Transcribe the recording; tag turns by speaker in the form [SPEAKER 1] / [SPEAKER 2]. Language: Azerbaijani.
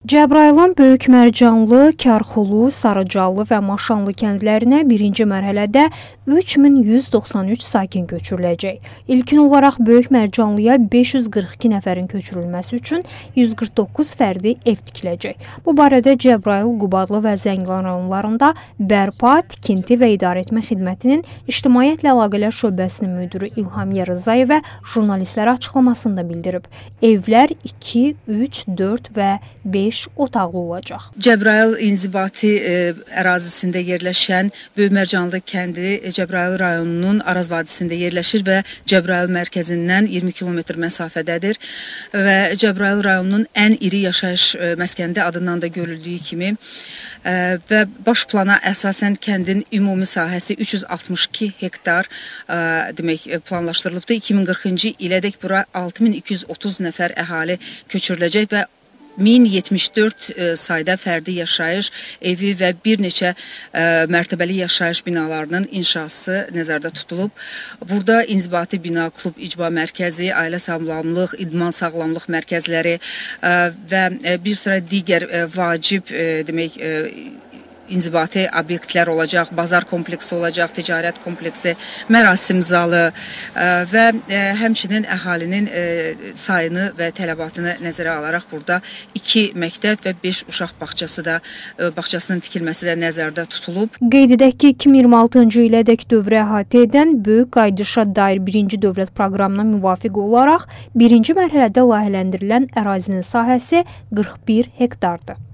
[SPEAKER 1] Cəbrayılın Böyükmərcanlı, Kərxulu, Sarıcallı və Maşanlı kəndlərinə birinci mərhələdə 3193 sakin köçürüləcək. İlkin olaraq Böyükmərcanlıya 542 nəfərin köçürülməsi üçün 149 fərdi ev tikiləcək. Bu barədə Cəbrayıl, Qubadlı və Zəngilan rayonlarında Bərpa, Tikinti və İdarəetmə Xidmətinin İctimaiyyətlə Əlaqələr Şöbəsinin müdiri İlhamiyə Rızayevə jurnalistlərə açıqlamasında bildirib. Evlər 2, 3, 4 və 5 otaqlı olacaq.
[SPEAKER 2] Cəbrayıl inzibati ərazisində yerləşən Böyükmərcanlı kəndi Cəbrayıl rayonunun Araz vadisində yerləşir və Cəbrayıl mərkəzindən 20 km məsafədədir və Cəbrayıl rayonunun ən iri yaşayış məskəndi adından da görüldüyü kimi və baş plana əsasən kəndin ümumi sahəsi 362 hektar demək planlaşdırılıbdır. 2040-cı ilədək bura 6230 nəfər əhali köçürüləcək və 1074 sayda fərdi yaşayış evi və bir neçə mərtəbəli yaşayış binalarının inşası nəzərdə tutulub. Burada inzibati bina, klub, icra mərkəzi, ailə sağlamlıq, idman sağlamlıq mərkəzləri və bir sıra digər vacib demək inzibati obyektlər olacaq, bazar kompleksi olacaq, ticarət kompleksi, mərasim zalı və həmçinin əhalinin sayını və tələbatını nəzərə alaraq burada 2 məktəb və 5 uşaq bağçasının tikilməsi də nəzərdə tutulub.
[SPEAKER 1] Qeyd edək ki, 2026-cı ilədək dövrə əhatə edən Böyük Qaydışa dair 1-ci dövlət proqramına müvafiq olaraq 1-ci mərhələdə layihələndirilən ərazinin sahəsi 41 hektardır.